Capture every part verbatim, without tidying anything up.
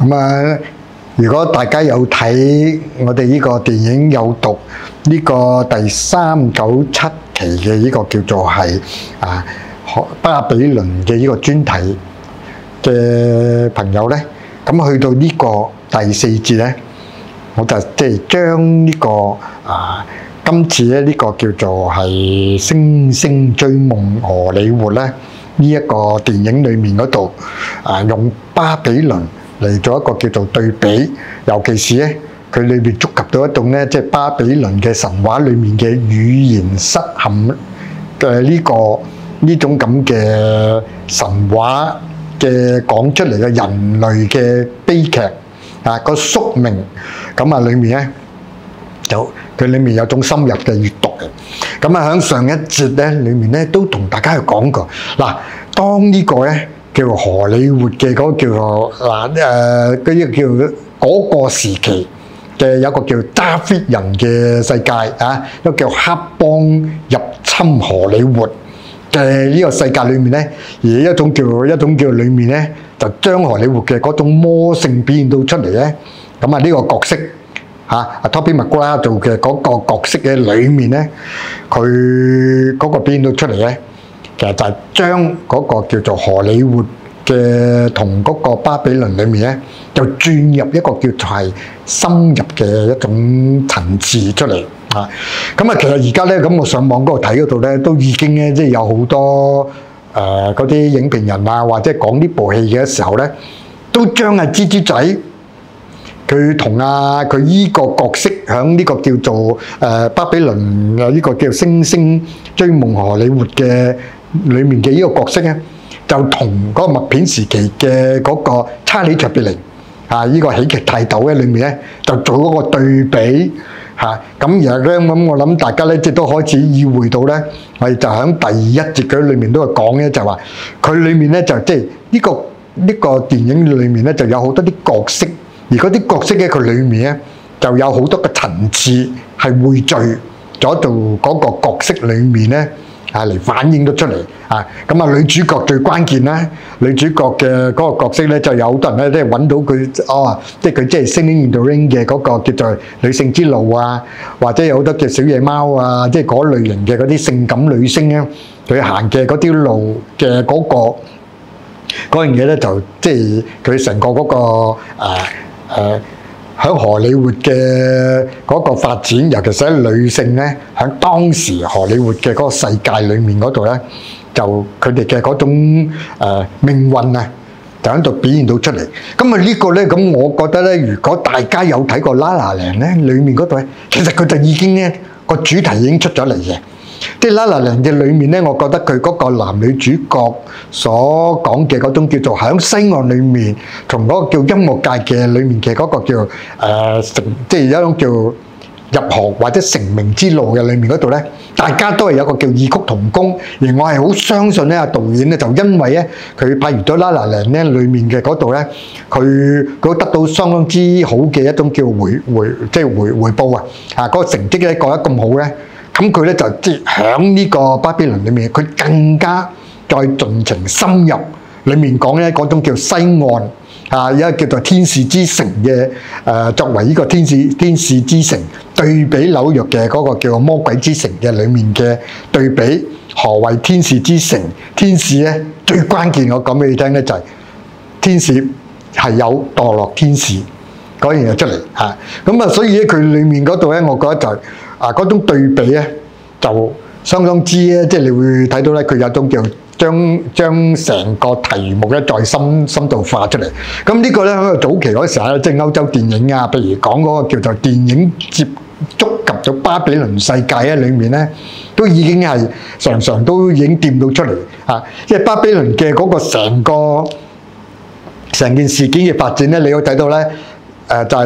咁啊，如果大家有睇我哋呢個電影有讀呢個第三九七期嘅呢個叫做係啊巴比倫嘅呢個專題嘅朋友咧，咁去到呢個第四節咧，我就即係將呢個啊今次咧呢個叫做係星星追夢荷里活咧呢一個電影裏面嗰度啊，用巴比倫嚟做一個叫做對比，尤其是咧佢裏邊觸及到一種咧，即係巴比倫嘅神話裏面嘅語言失陷嘅呢個呢種咁嘅神話嘅講出嚟嘅人類嘅悲劇啊個宿命，咁啊裏面咧就佢裏面有種深入嘅閱讀嘅。咁啊喺上一節咧裏面咧都同大家去講過嗱，當呢個咧叫做荷里活嘅嗰個叫做嗱誒嗰啲叫嗰個時期嘅有一個叫揸 fit 人嘅世界啊，一個叫黑幫入侵荷里活嘅呢個世界裏面咧，而一種叫一種叫裏面咧就將荷里活嘅嗰種魔性表現到出嚟咧。咁啊呢個角色嚇阿 Tobey Maguire 做嘅嗰個角色嘅裏面咧，佢嗰個表現到出嚟咧，其實就係將嗰個叫做荷里活嘅同嗰個巴比倫裏面咧，就轉入一個叫做係深入嘅一種層次出嚟啊！咁啊，其實而家咧，咁我上網嗰度睇嗰度咧，都已經咧，即係有好多誒嗰啲影評人啊，或者講呢部戲嘅時候咧，都將阿蜘蛛仔佢同啊佢依個角色喺呢個叫做誒巴比倫啊呢個叫星星追夢荷里活嘅裡面嘅呢個角色咧，就同嗰個默片時期嘅嗰個查理卓別靈啊呢個喜劇泰斗嘅裏面咧，就做嗰個對比嚇。咁然後咧，咁我諗大家咧即係都開始意會到咧，我哋就喺第一節嘅裏面都係講咧，就話佢裏面咧就即係呢個呢個電影裏面咧就有好多啲角色。而嗰啲角色嘅佢裏面咧，就有好多個層次係匯聚咗做嗰個角色裏面咧，啊嚟反映得出嚟啊！咁啊，女主角最關鍵啦，女主角嘅嗰個角色咧，就有好多人咧，即係揾到佢哦，即係佢即係 Singing in the Rain 嘅嗰個叫做女性之路啊，或者有好多叫小野貓啊，即係嗰類型嘅嗰啲性感女星咧，佢行嘅嗰條路嘅嗰個嗰樣嘢咧，就即係佢成個嗰個誒。誒喺荷里活嘅嗰個發展，尤其是喺女性咧，喺當時荷里活嘅嗰個世界裏面嗰度咧，就佢哋嘅嗰種誒命運啊，就喺度表現到出嚟。咁啊呢個咧，咁我覺得咧，如果大家有睇過《La La Land》咧，裡面嗰度咧，其實佢就已經咧個主題已經出咗嚟嘅。即係《La La Land》嘅裏面咧，我覺得佢嗰個男女主角所講嘅嗰種叫做喺西岸裏面，同嗰個叫音樂界嘅裏面嘅嗰個叫誒成，即係一種叫入行或者成名之路嘅裏面嗰度咧，大家都係有個叫異曲同工。而我係好相信咧，阿導演咧就因為咧佢拍完咗《La La Land》咧，裏面嘅嗰度咧，佢佢得到相當之好嘅一種叫回回即係回回報啊！啊，嗰個成績咧覺得咁好咧。咁佢咧就即係喺呢個巴比倫裏面，佢更加再盡情深入裏面講咧嗰種叫西岸啊，一個叫做天使之城嘅誒，作為呢個天使天使之城對比紐約嘅嗰個叫做魔鬼之城嘅裏面嘅對比，何謂天使之城？天使咧最關鍵，我講俾你聽咧就係天使係有墮落天使嗰樣嘢出嚟嚇。咁啊，所以咧佢裏面嗰度咧，我覺得就係。啊！嗰種對比咧，就相當之咧，即係你會睇到咧，佢有種叫將將成個題目咧再深深度化出嚟。咁呢個咧喺早期嗰時候咧，即係歐洲電影啊，譬如講嗰個叫做電影接觸及到巴比倫世界咧，裡面咧都已經係常常都已經掂到出嚟啊！即係巴比倫嘅嗰個成個成件事件嘅發展咧，你會睇到咧，誒就係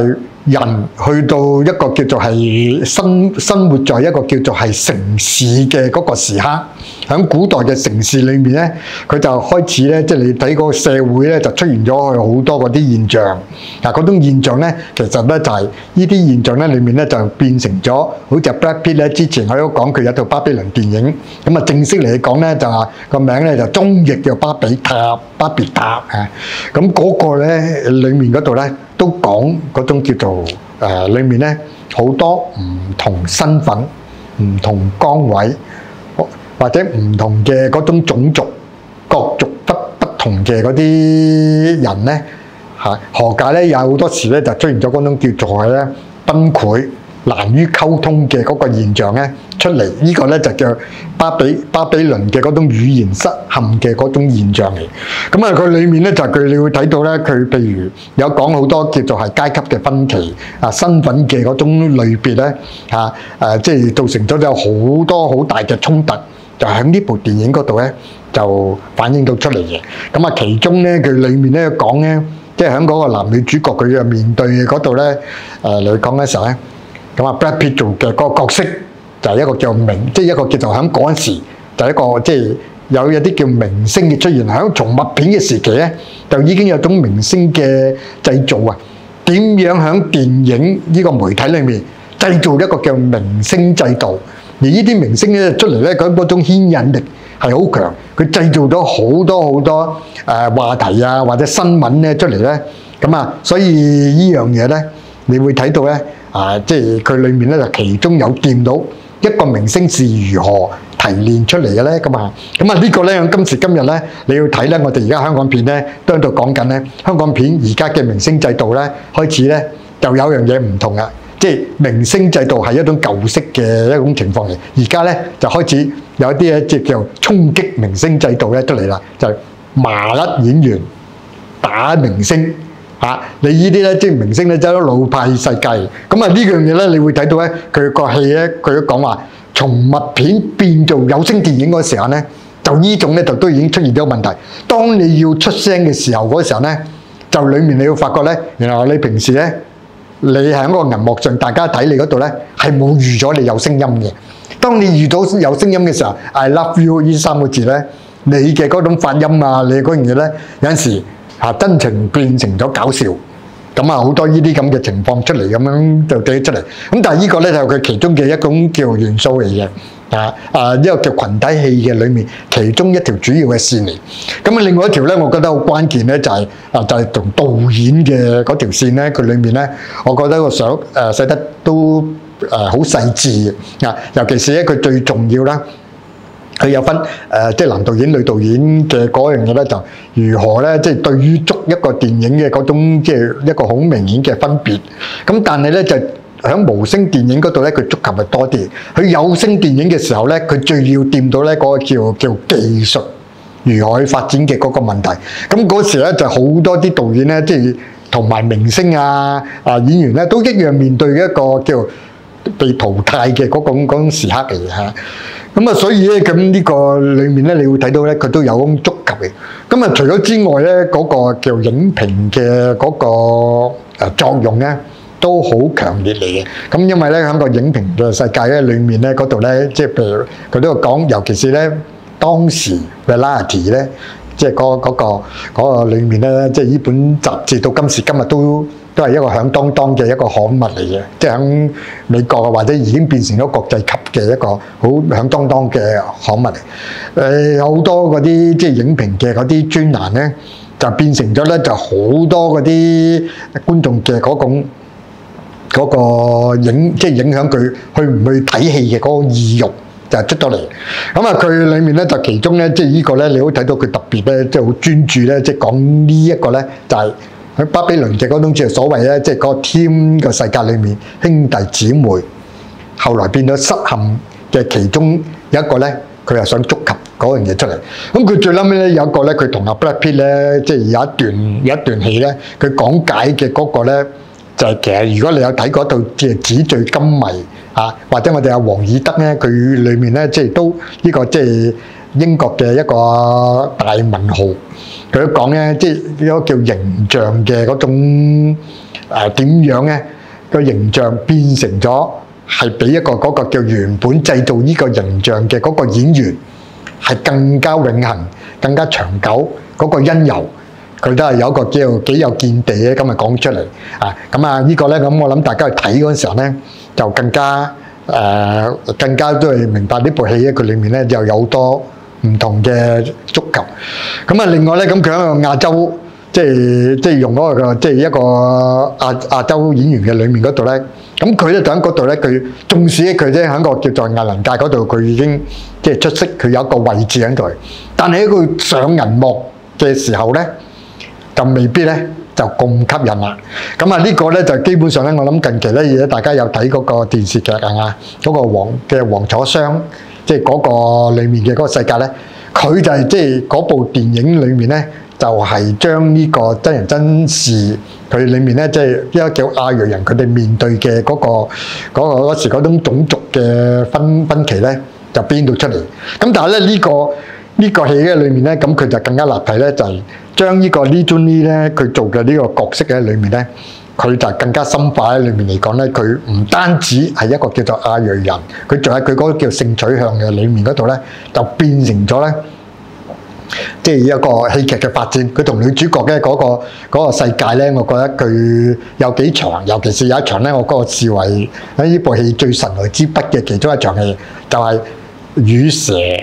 人去到一個叫做係生生活在一個叫做係城市嘅嗰個時刻，喺古代嘅城市裏面咧，佢就開始咧，即係你睇嗰個社會咧，就出現咗好多嗰啲現象。嗱，嗰種現象咧，其實咧就係呢啲現象咧，裏面咧就變成咗，好似 Brad Pitt 咧，之前我都講佢有套巴比倫電影，咁啊正式嚟講咧就話個名咧就中譯叫巴比塔、巴別塔啊。咁嗰個咧裏面嗰度咧都講嗰種叫做誒，裏面咧好多唔同身份、唔同崗位，或者唔同嘅嗰種種族、各族不不同嘅嗰啲人咧嚇，何解咧？有好多時咧就出現咗嗰種叫做咧崩潰、難於溝通嘅嗰個現象咧出嚟，呢個咧就叫巴比巴比倫嘅嗰種語言失陷嘅嗰種現象嚟。咁啊，佢裡面咧就佢你會睇到咧，佢譬如有講好多叫做係階級嘅分歧啊、身份嘅嗰種類別咧嚇誒，即係造成咗有好多好大嘅衝突，就喺呢部電影嗰度咧就反映到出嚟嘅。咁啊，其中咧佢裡面咧講咧，即係喺嗰個男女主角佢嘅面對嗰度咧誒嚟講嘅時候咧。咁啊 ，Brad Pitt 做嘅嗰個角色就係一個叫明，即係一個叫做喺嗰陣時就係一個即係有一啲叫明星嘅出現。喺從默片嘅時期咧，就已經有種明星嘅製造啊。點樣喺電影呢個媒體裏面製造一個叫明星制度？而呢啲明星咧出嚟咧，佢嗰種牽引力係好強，佢製造咗好多好多誒話題啊，或者新聞咧出嚟咧。咁啊，所以呢樣嘢咧，你會睇到咧。啊，即係佢裏面咧就其中有掂到一個明星是如何提煉出嚟嘅咧，咁啊，咁啊呢個咧今時今日咧，你要睇咧，我哋而家香港片咧都喺度講緊咧，香港片而家嘅明星制度咧開始咧就有樣嘢唔同啦，即係明星制度係一種舊式嘅一種情況嚟，而家咧就開始有一啲咧即係叫衝擊明星制度咧出嚟啦，就係麻甩演員打明星。啊！你呢啲咧，即係明星咧，走咗老派世界。咁啊，呢樣嘢咧，你會睇到咧，佢個戲咧，佢都講話，從默片變做有聲電影嗰時候咧，就呢種咧就都已經出現咗問題。當你要出聲嘅時候嗰時候咧，就裡面你會發覺咧，原來你平時咧，你喺嗰個銀幕上，大家睇你嗰度咧，係冇預咗你有聲音嘅。當你遇到有聲音嘅時候 ，I love you 呢三個字咧，你嘅嗰種發音啊，你嗰樣嘢咧，有陣時。啊！真情變成咗搞笑，咁啊好多呢啲咁嘅情況出嚟，咁樣就寫出嚟。咁但係呢個咧就係佢其中嘅一種叫元素嚟嘅，啊啊呢個叫群體戲嘅裏面其中一條主要嘅線嚟。咁啊另外一條咧，我覺得好關鍵咧就係啊就係同導演嘅嗰條線咧，佢裏面咧，我覺得個相誒寫得都誒好細緻嘅。啊，尤其是咧佢最重要啦。佢有分誒、呃，即係男導演、女導演嘅嗰樣嘢咧，就如何咧，即係對於捉一個電影嘅嗰種，即係一個好明顯嘅分別。咁但係咧，就喺無聲電影嗰度咧，佢觸及係多啲。佢有聲電影嘅時候咧，佢最要掂到咧嗰個叫叫技術如何去發展嘅嗰個問題。咁嗰時咧就好多啲導演咧，即係同埋明星啊啊演員咧，都一樣面對一個叫被淘汰嘅嗰種嗰種時刻嚟嘅嚇。咁啊，所以咧，咁呢個裏面咧，你會睇到咧，佢都有咁觸及嘅。咁啊，除咗之外咧，嗰個叫影評嘅嗰個誒作用咧，都好強烈嚟嘅。咁因為咧，喺個影評嘅世界咧，裏面咧嗰度咧，即係譬如佢都有講，尤其是咧當時 Variety 咧，即係嗰嗰個嗰個裏面咧，即係呢本雜誌到今時今日都。都係一個響當當嘅一個刊物嚟嘅，即係喺美國啊，或者已經變成咗國際級嘅一個好響當當嘅刊物嚟。誒有好多嗰啲即係影評嘅嗰啲專欄咧，就變成咗咧就好多嗰啲觀眾嘅嗰種嗰個影，即係影響佢去唔去睇戲嘅嗰個意欲就出咗嚟。咁啊，佢裡面咧就其中咧，即係呢個咧，你好睇到佢特別咧，即係好專注咧，即係講呢一個咧，就係。喺巴比倫嘅嗰種即係所謂咧，即係個 team 嘅世界裏面兄弟姊妹，後來變咗失陷嘅其中有一個咧，佢又想觸及嗰樣嘢出嚟。咁佢最撚尾咧有一個咧，佢同阿 Brad Pitt 咧，即係有一段有一段戲咧，佢講解嘅嗰個咧，就係其實如果你有睇嗰套即係紙醉金迷啊，或者我哋阿黃義德咧，佢裏面咧即係都呢個即係英國嘅一個大文豪。佢都講咧，即係嗰個叫形象嘅嗰種誒點樣咧？ 個形象變成咗係比一個嗰個叫原本製造呢個形象嘅嗰個演員係更加永恆、更加長久嗰個因由，佢都係有一個叫幾有見地嘅咁啊講出嚟啊！咁啊呢個咧，咁我諗大家去睇嗰陣時候咧，就更加誒更加都係明白呢部戲咧，佢裡面咧就有好多唔同嘅觸及。咁啊，另外咧，咁佢喺個亞洲。即係即係用嗰個即係一個亞亞洲演員嘅裏面嗰度咧，咁佢咧就喺嗰度咧，佢縱使佢咧喺個叫做藝能界嗰度，佢已經即係出色，佢有一個位置喺度。但係喺佢上銀幕嘅時候咧，就未必咧就咁吸引啦。咁啊呢個咧就基本上咧，我諗近期咧，如果大家有睇嗰個電視劇啊，嗰個黃嘅黃楚商，即係嗰個裡面嘅嗰個世界咧，佢就係即係嗰部電影裡面咧。就係將呢個真人真事，佢裡面咧，即係一個叫亞裔人，佢哋面對嘅嗰個嗰個嗰時嗰種種族嘅分分歧咧，就編到出嚟。咁但係咧呢個呢個戲嘅裏面咧，咁佢就更加立體咧，就係將呢個 Lee Jun Lee咧，佢做嘅呢個角色喺裏面咧，佢就更加深化喺裏面嚟講咧，佢唔單止係一個叫做亞裔人，佢仲喺佢嗰個叫性取向嘅裏面嗰度咧，就變成咗咧。即係一個戲劇嘅發展，佢同女主角嘅嗰個嗰個世界咧，我覺得佢有幾場，尤其是有一場咧，我嗰個視為喺呢部戲最神來之筆嘅其中一場戲，就係與蛇誒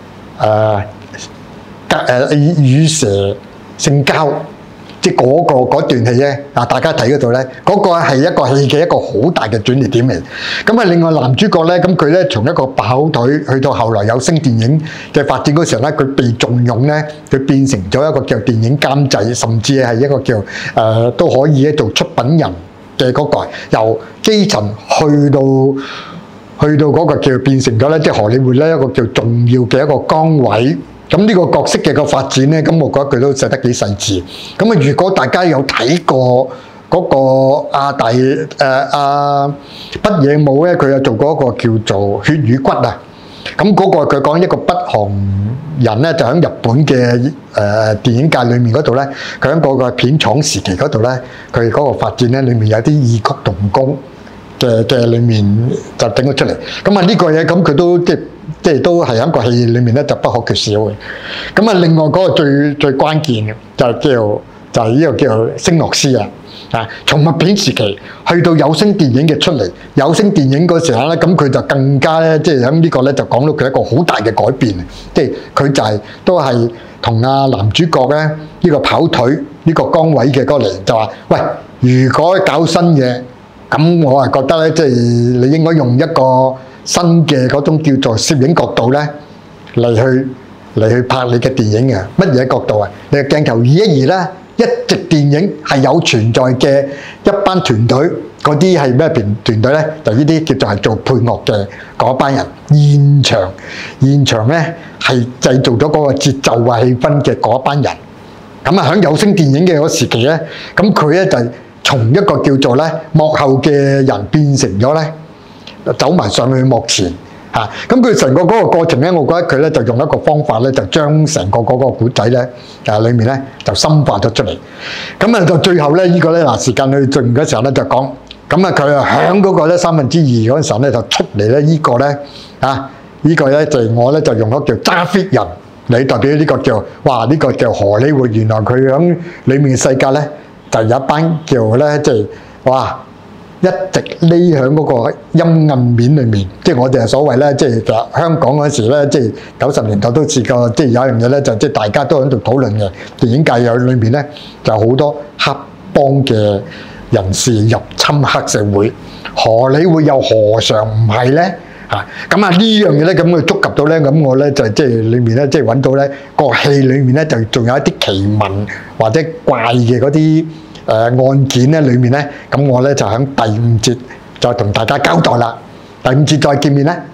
誒與蛇性交。即係嗰個嗰段戲咧，啊大家睇嗰度咧，嗰個係一個戲嘅一個好大嘅轉捩點嚟。咁啊，另外男主角咧，咁佢咧從一個跑腿去到後來有聲電影嘅發展嗰時候咧，佢被重用咧，佢變成咗一個叫電影監製，甚至係一個叫誒都可以咧做出品人嘅嗰個，由基層去到去到嗰個叫變成咗咧，即係荷里活咧一個叫重要嘅一個崗位。咁呢個角色嘅個發展咧，咁我覺得佢都寫得幾細緻。咁啊，如果大家有睇過嗰個阿大誒阿北野武咧，佢有做過一個叫做《血與骨》啊。咁嗰個佢講一個北韓人咧，就喺日本嘅誒電影界裏面嗰度咧，佢喺嗰個片廠時期嗰度咧，佢嗰個發展咧，裡面有啲異曲同工嘅嘅裡面就整咗出嚟。咁啊呢個嘢咁佢都即係。即係都係喺個戲裏面咧，就不可缺少嘅。咁啊，另外嗰個最最關鍵嘅就係叫就係呢個叫星諾斯啊。啊，從默片時期去到有聲電影嘅出嚟，有聲電影嗰時候咧，咁佢就更加咧，即係喺呢個咧就講到佢一個好大嘅改變。即係佢就係都係同阿男主角咧呢個跑腿呢個崗位嘅嗰嚟就話：喂，如果搞新嘢，咁我係覺得咧，即係你應該用一個新嘅嗰種叫做攝影角度咧，嚟去嚟去拍你嘅電影啊！乜嘢角度啊？你嘅鏡頭移一移啦，一直電影係有存在嘅一班團隊，嗰啲係咩團團隊咧？就呢啲叫做係做配樂嘅嗰班人，現場現場咧係製造咗嗰個節奏啊氣氛嘅嗰班人。咁啊，喺有聲電影嘅嗰時期咧，咁佢咧就從一個叫做咧幕後嘅人變成咗咧。走埋上去幕前嚇，咁佢成個嗰個過程咧，我覺得佢咧就用一個方法咧，就將成個嗰個古仔咧，誒裏面咧就深化咗出嚟。咁啊，到最後咧，呢個咧嗱時間去盡嘅時候咧就講，咁啊佢啊響嗰個咧三分之二嗰陣時候咧就出嚟咧呢個咧啊，呢個咧就係我咧就用咗叫揸 fit 人嚟代表呢個叫哇呢個叫荷里活，原來佢響裡面世界咧就有一班叫咧即係哇。一直匿喺嗰個陰暗面裏面，即係我哋係所謂咧，即係香港嗰時咧，即係九十年代都試過，即係有樣嘢咧，就即係大家都喺度討論嘅電影界有裏面咧，就好多黑幫嘅人士入侵黑社會，荷里活又何嘗唔係咧？嚇咁啊呢樣嘢咧，咁佢觸及到咧，咁我咧就即係裏面咧，即係揾到咧個戲裏面咧，就仲有一啲奇聞或者怪嘅嗰啲。誒、呃、案件咧裏面咧，咁我咧就喺第五節再同大家交代啦。第五節再見面咧。